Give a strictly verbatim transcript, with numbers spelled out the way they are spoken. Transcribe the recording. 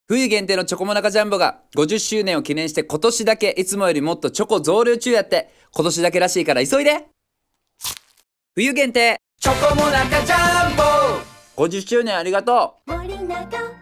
冬限定のチョコモナカジャンボがごじゅっしゅうねんを記念して今年だけいつもよりもっとチョコ増量中やって。今年だけらしいから急いで。冬限定チョコモナカジャンボごじゅっしゅうねんありがとう。森永